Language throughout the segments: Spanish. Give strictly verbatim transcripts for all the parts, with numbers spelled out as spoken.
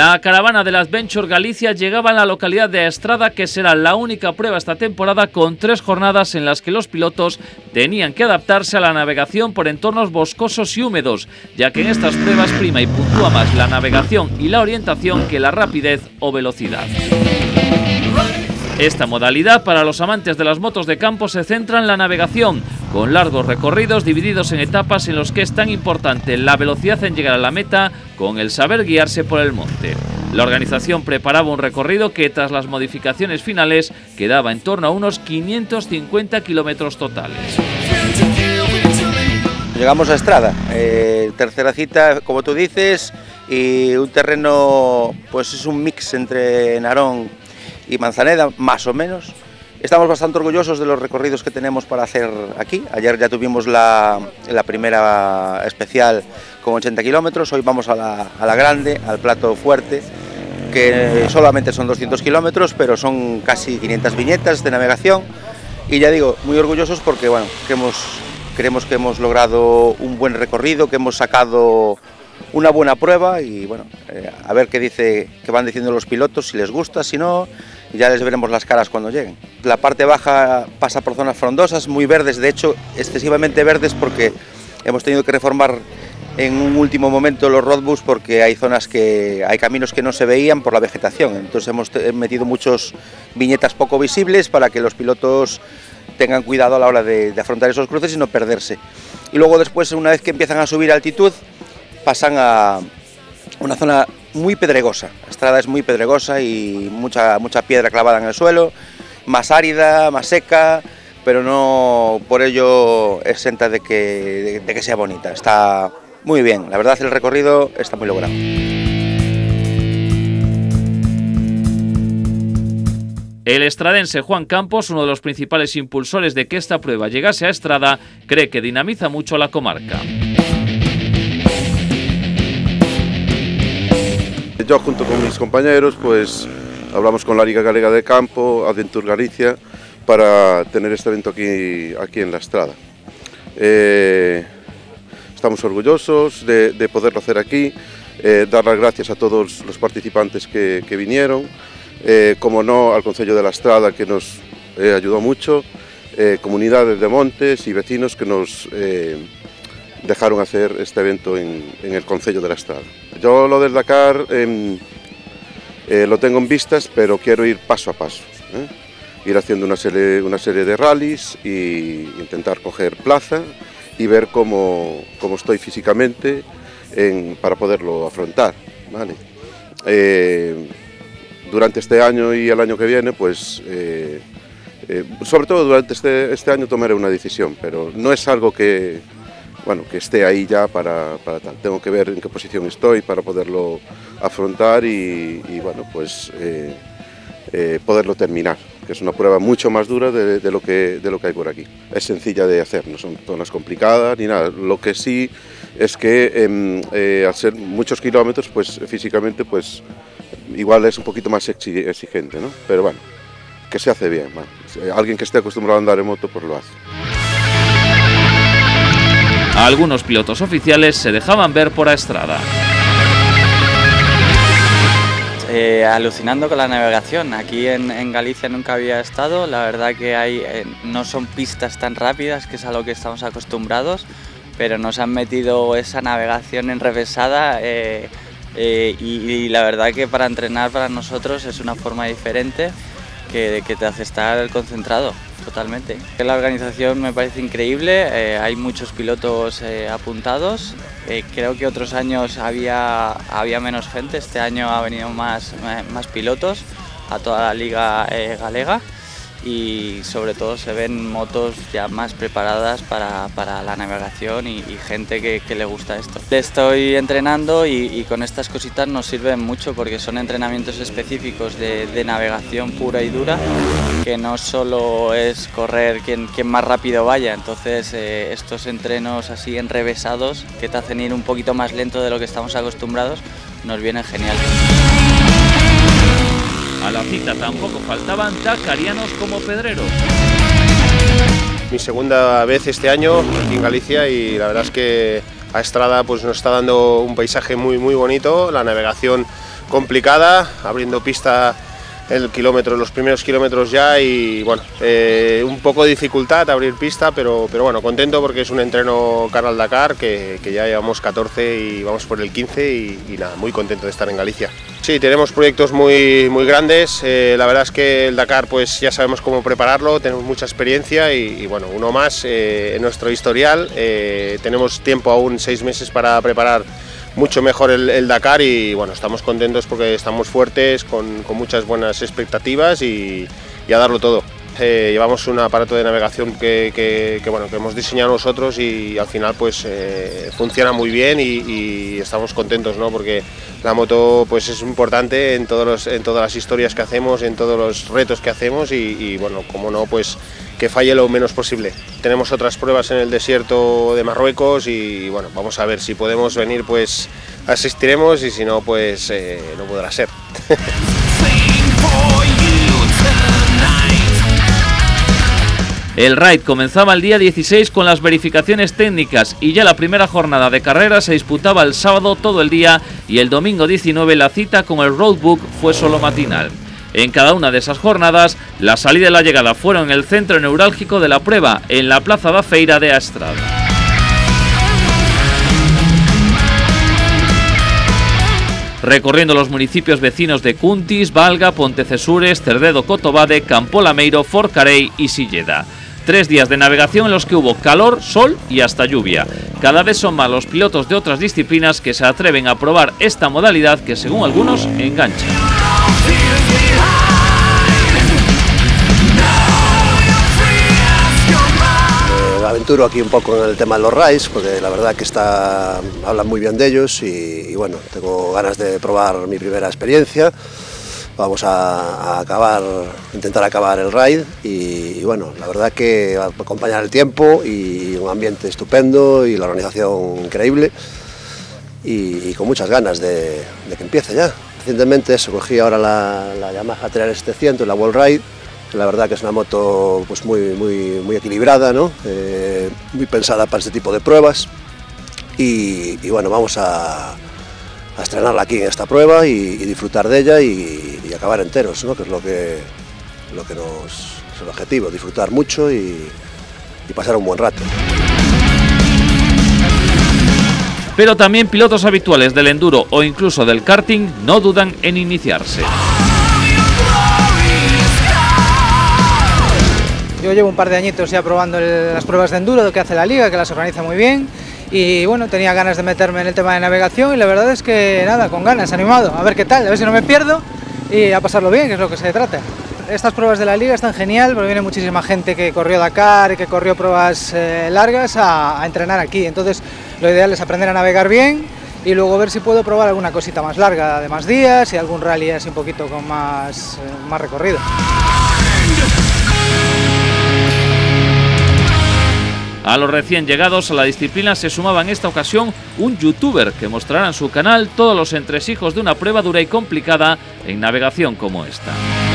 La caravana del Adventure Galicia llegaba a la localidad de Estrada, que será la única prueba esta temporada con tres jornadas en las que los pilotos tenían que adaptarse a la navegación por entornos boscosos y húmedos, ya que en estas pruebas prima y puntúa más la navegación y la orientación que la rapidez o velocidad. Esta modalidad para los amantes de las motos de campo se centra en la navegación, con largos recorridos divididos en etapas en los que es tan importante la velocidad en llegar a la meta con el saber guiarse por el monte. La organización preparaba un recorrido que tras las modificaciones finales quedaba en torno a unos quinientos cincuenta kilómetros totales. Llegamos a Estrada, eh, tercera cita como tú dices, y un terreno pues es un mix entre Narón y Manzaneda, más o menos. Estamos bastante orgullosos de los recorridos que tenemos para hacer aquí. Ayer ya tuvimos la, la primera especial con ochenta kilómetros, hoy vamos a la, a la grande, al plato fuerte, que solamente son doscientos kilómetros, pero son casi quinientas viñetas de navegación. Y ya digo, muy orgullosos porque bueno, que hemos, creemos que hemos logrado un buen recorrido, que hemos sacado una buena prueba y bueno, eh, a ver qué dice, qué van diciendo los pilotos, si les gusta, si no, ya les veremos las caras cuando lleguen. La parte baja pasa por zonas frondosas, muy verdes, de hecho excesivamente verdes porque hemos tenido que reformar en un último momento los roadbooks porque hay zonas que hay caminos que no se veían por la vegetación, entonces hemos metido muchos viñetas poco visibles para que los pilotos tengan cuidado a la hora de, de afrontar esos cruces y no perderse. Y luego después, una vez que empiezan a subir a altitud, pasan a una zona muy pedregosa. Estrada es muy pedregosa y mucha, mucha piedra clavada en el suelo, más árida, más seca, pero no por ello exenta de que, de, de que sea bonita. Está muy bien, la verdad el recorrido está muy logrado. El estradense Juan Campos, uno de los principales impulsores de que esta prueba llegase a Estrada, cree que dinamiza mucho la comarca. Yo junto con mis compañeros pues hablamos con la Liga Galega de Campo, Adventure Galicia, para tener este evento aquí, aquí en la Estrada. Eh, estamos orgullosos de, de poderlo hacer aquí, eh, dar las gracias a todos los participantes que, que vinieron, eh, como no al Concello de la Estrada que nos eh, ayudó mucho, eh, comunidades de montes y vecinos que nos eh, dejaron hacer este evento en, en el Concello de la Estrada. Yo lo del Dakar eh, eh, lo tengo en vistas, pero quiero ir paso a paso, ¿eh? Ir haciendo una serie, una serie de rallies e intentar coger plaza y ver cómo, cómo estoy físicamente en, para poderlo afrontar, ¿vale? Eh, durante este año y el año que viene, pues, eh, eh, sobre todo durante este, este año tomaré una decisión, pero no es algo que, bueno, que esté ahí ya para, para tal. Tengo que ver en qué posición estoy para poderlo afrontar y, y bueno, pues eh, eh, poderlo terminar, que es una prueba mucho más dura de, de, lo que, de lo que hay por aquí. Es sencilla de hacer, no son zonas complicadas ni nada. Lo que sí es que eh, eh, al ser muchos kilómetros, pues físicamente, pues igual es un poquito más exigente, ¿no? Pero bueno, que se hace bien. Bueno, alguien que esté acostumbrado a andar en moto, pues lo hace. Algunos pilotos oficiales se dejaban ver por Estrada. Eh, alucinando con la navegación. Aquí en, en Galicia nunca había estado. La verdad que hay, eh, no son pistas tan rápidas, que es a lo que estamos acostumbrados, pero nos han metido esa navegación enrevesada eh, eh, y, y la verdad que para entrenar para nosotros es una forma diferente que, que te hace estar concentrado. Totalmente. La organización me parece increíble, eh, hay muchos pilotos eh, apuntados, eh, creo que otros años había, había menos gente, este año ha venido más, más pilotos a toda la liga eh, galega y sobre todo se ven motos ya más preparadas para, para la navegación y, y gente que, que le gusta esto. Estoy entrenando y, y con estas cositas nos sirven mucho porque son entrenamientos específicos de, de navegación pura y dura, que no solo es correr quien, quien más rápido vaya, entonces eh, estos entrenos así enrevesados que te hacen ir un poquito más lento de lo que estamos acostumbrados nos vienen genial. A la cita tampoco faltaban dakarianos como Pedrero. Mi segunda vez este año aquí en Galicia y la verdad es que a Estrada pues nos está dando un paisaje muy muy bonito, la navegación complicada, abriendo pista el kilómetro, los primeros kilómetros ya y bueno, eh, un poco de dificultad abrir pista, pero, pero bueno, contento porque es un entreno cara al Dakar, que, que ya llevamos catorce y vamos por el quince y, y nada, muy contento de estar en Galicia. Sí, tenemos proyectos muy, muy grandes, eh, la verdad es que el Dakar pues ya sabemos cómo prepararlo, tenemos mucha experiencia y, y bueno, uno más eh, en nuestro historial, eh, tenemos tiempo aún, seis meses para preparar mucho mejor el, el Dakar y bueno, estamos contentos porque estamos fuertes, con, con muchas buenas expectativas y, y a darlo todo. Eh, llevamos un aparato de navegación que, que, que, bueno, que hemos diseñado nosotros y al final pues eh, funciona muy bien y, y estamos contentos, ¿no? Porque la moto pues es importante en, todos los, en todas las historias que hacemos, en todos los retos que hacemos y, y bueno, como no, pues que falle lo menos posible. Tenemos otras pruebas en el desierto de Marruecos y bueno, vamos a ver si podemos venir, pues asistiremos y si no, pues eh, no podrá ser. El Raid comenzaba el día dieciséis con las verificaciones técnicas y ya la primera jornada de carrera se disputaba el sábado todo el día y el domingo diecinueve la cita con el Roadbook fue solo matinal. En cada una de esas jornadas, la salida y la llegada fueron en el centro neurálgico de la prueba, en la Plaza da Feira de Astrada. Recorriendo los municipios vecinos de Cuntis, Valga, Pontecesures, Cerdedo, Cotobade, Campo Lameiro, Forcarei y Silleda. Tres días de navegación en los que hubo calor, sol y hasta lluvia. Cada vez son más los pilotos de otras disciplinas que se atreven a probar esta modalidad que, según algunos, engancha. Aventuro aquí un poco en el tema de los raids, porque la verdad que está, hablan muy bien de ellos y, y bueno, tengo ganas de probar mi primera experiencia. Vamos a, a acabar, intentar acabar el raid y, y bueno, la verdad que va a acompañar el tiempo y un ambiente estupendo y la organización increíble y, y con muchas ganas de, de que empiece ya. Recientemente eso, cogí ahora la, la Yamaha T R setecientos, la World Ride. La verdad que es una moto pues muy, muy, muy equilibrada, ¿no? eh, muy pensada para este tipo de pruebas y, y bueno, vamos a, a estrenarla aquí en esta prueba y, y disfrutar de ella y, y acabar enteros, ¿no? Que es lo que, lo que nos, es el objetivo, disfrutar mucho y, y pasar un buen rato. Pero también pilotos habituales del enduro o incluso del karting no dudan en iniciarse. Yo llevo un par de añitos ya probando el, las pruebas de enduro que hace la liga, que las organiza muy bien y bueno, tenía ganas de meterme en el tema de navegación y la verdad es que nada, con ganas, animado, a ver qué tal, a ver si no me pierdo y a pasarlo bien, que es lo que se trata. Estas pruebas de la liga están genial porque viene muchísima gente que corrió Dakar y que corrió pruebas eh, largas a, a entrenar aquí, entonces lo ideal es aprender a navegar bien y luego ver si puedo probar alguna cosita más larga de más días y algún rally así un poquito con más, eh, más recorrido. A los recién llegados a la disciplina se sumaba en esta ocasión un youtuber que mostrará en su canal todos los entresijos de una prueba dura y complicada en navegación como esta.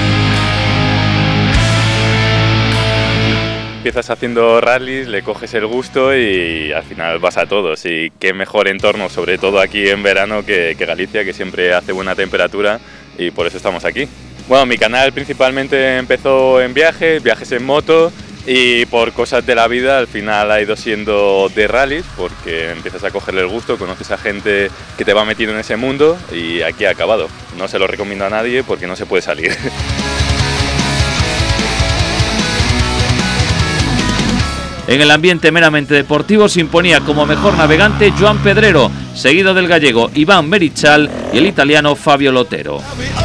Empiezas haciendo rallies, le coges el gusto y al final vas a todos. Y qué mejor entorno, sobre todo aquí en verano, que, que Galicia, que siempre hace buena temperatura y por eso estamos aquí. Bueno, mi canal principalmente empezó en viajes, viajes en moto. Y por cosas de la vida al final ha ido siendo de rallies porque empiezas a cogerle el gusto, conoces a gente que te va metiendo en ese mundo y aquí ha acabado. No se lo recomiendo a nadie porque no se puede salir. En el ambiente meramente deportivo se imponía como mejor navegante Joan Pedrero, seguido del gallego Iván Merichal y el italiano Fabio Lotero.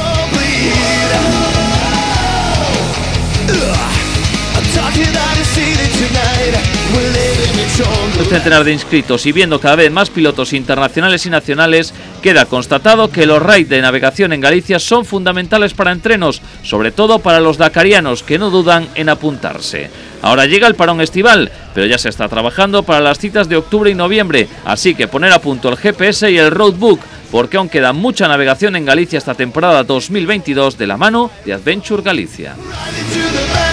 Un centenar de inscritos y viendo cada vez más pilotos internacionales y nacionales, queda constatado que los raids de navegación en Galicia son fundamentales para entrenos, sobre todo para los dakarianos que no dudan en apuntarse. Ahora llega el parón estival, pero ya se está trabajando para las citas de octubre y noviembre, así que poner a punto el G P S y el Roadbook, porque aún queda mucha navegación en Galicia esta temporada dos mil veintidós de la mano de Adventure Galicia.